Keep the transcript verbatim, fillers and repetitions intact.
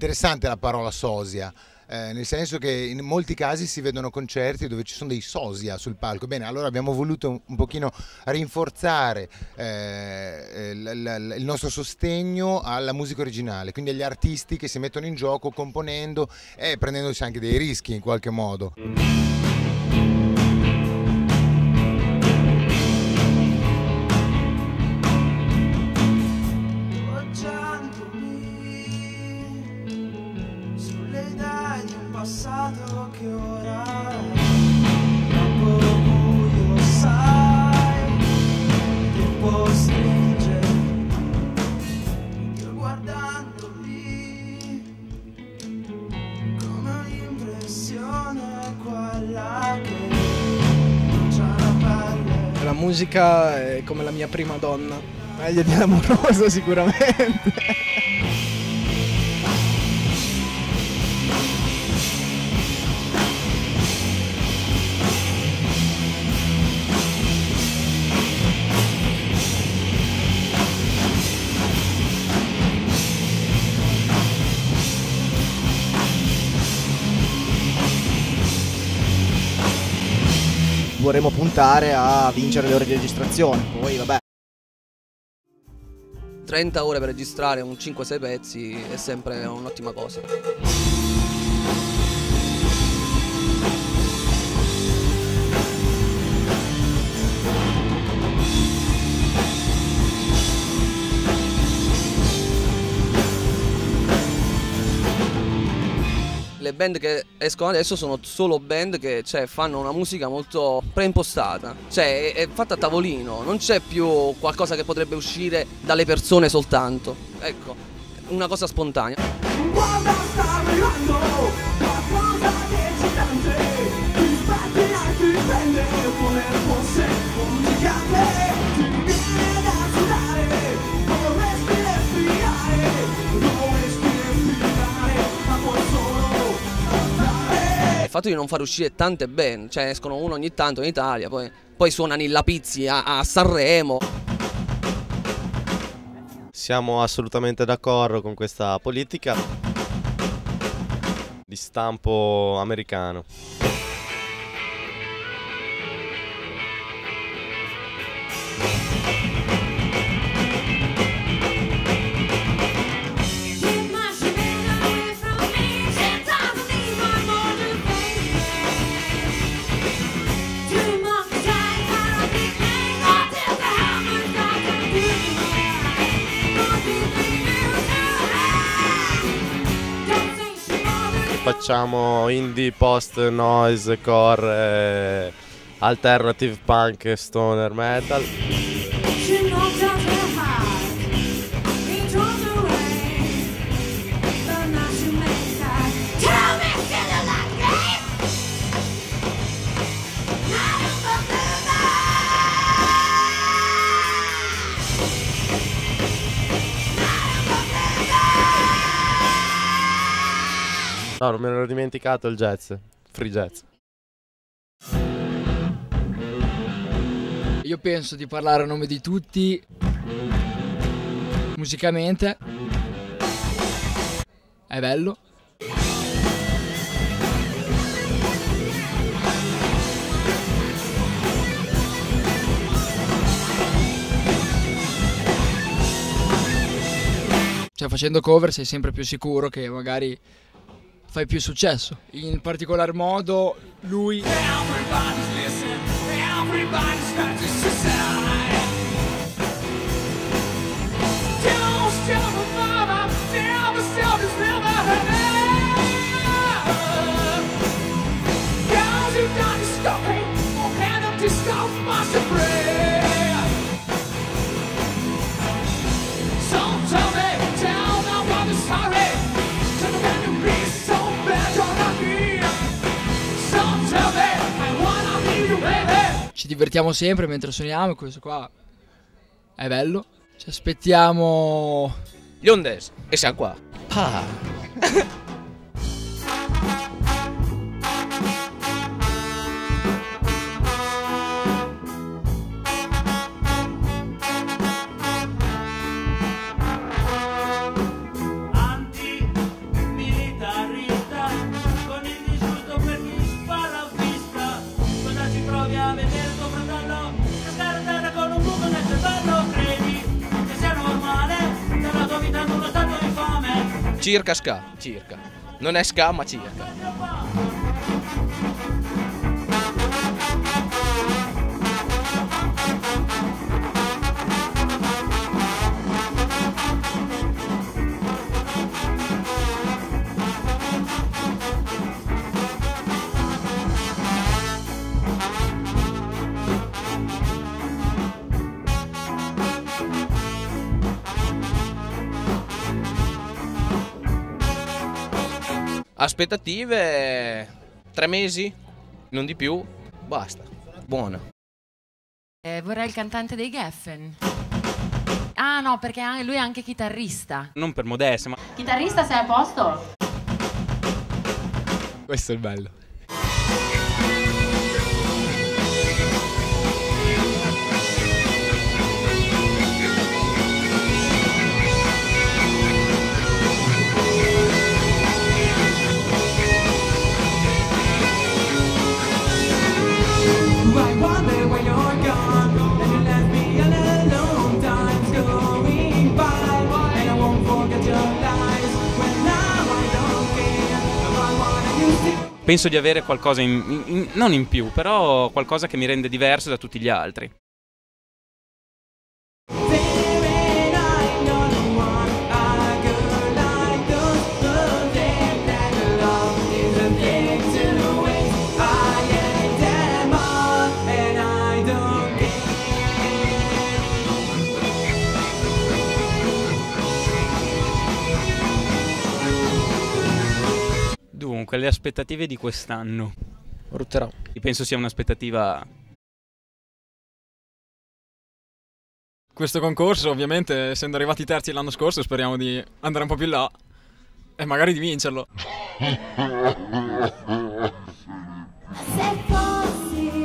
interessante la parola sosia. Eh, nel senso che in molti casi si vedono concerti dove ci sono dei sosia sul palco. Bene, allora abbiamo voluto un, un pochino rinforzare eh, l, l, il nostro sostegno alla musica originale, quindi agli artisti che si mettono in gioco componendo e prendendosi anche dei rischi in qualche modo. Passato che ora è troppo buio, sai, il tempo stringe, io guardando lì, come l'impressione quella che non c'ha la pelle. La musica è come la mia prima donna, meglio di l'amoroso sicuramente. Vorremmo puntare a vincere le ore di registrazione, poi vabbè. trenta ore per registrare un cinque sei pezzi è sempre un'ottima cosa. Le band che escono adesso sono solo band che cioè, fanno una musica molto preimpostata, cioè è, è fatta a tavolino, non c'è più qualcosa che potrebbe uscire dalle persone soltanto, ecco, una cosa spontanea. Guarda, sta arrivando qualcosa di eccitante, ti sbatti e ti prende come fosse un gigante, ti viene da sudare, vorresti respirare, vorresti respirare, ma puoi solo andare. Il fatto di non far uscire tante band, cioè escono uno ogni tanto in Italia, poi, poi suonano i Lapizzi a, a Sanremo. Siamo assolutamente d'accordo con questa politica di stampo americano. Facciamo indie, post, noise, core, eh, alternative punk, stoner metal. No, non me l'ero dimenticato il jazz, free jazz. Io penso di parlare a nome di tutti, musicalmente, è bello. Cioè facendo cover sei sempre più sicuro che magari fai più successo. In particolar modo lui ci divertiamo sempre mentre suoniamo, questo qua è bello. Ci aspettiamo gli Ondes e siamo qua. Ah. Circa ska, circa. Non è ska, ma circa. Aspettative tre mesi, non di più, basta. Buona. Eh, vorrei il cantante dei Geffen. Ah no, perché anche- lui è anche chitarrista. Non per modestia, ma Chitarrista, sei a posto? Questo è il bello. I wonder when you're gone, and you left me all alone. Time's going by, and I won't forget your lies. When now I don't care about what I used to. penso di avere qualcosa in, in- in- non in più, però qualcosa che mi rende diverso da tutti gli altri. Baby, I don't want a girl like those. The thing that love is a thing to waste. I get them all, and I don't care. Dunque, le aspettative di quest'anno. Rutterò. Penso sia un'aspettativa. Questo concorso, ovviamente, essendo arrivati terzi l'anno scorso, speriamo di andare un po' più in là e magari di vincerlo. Se fossi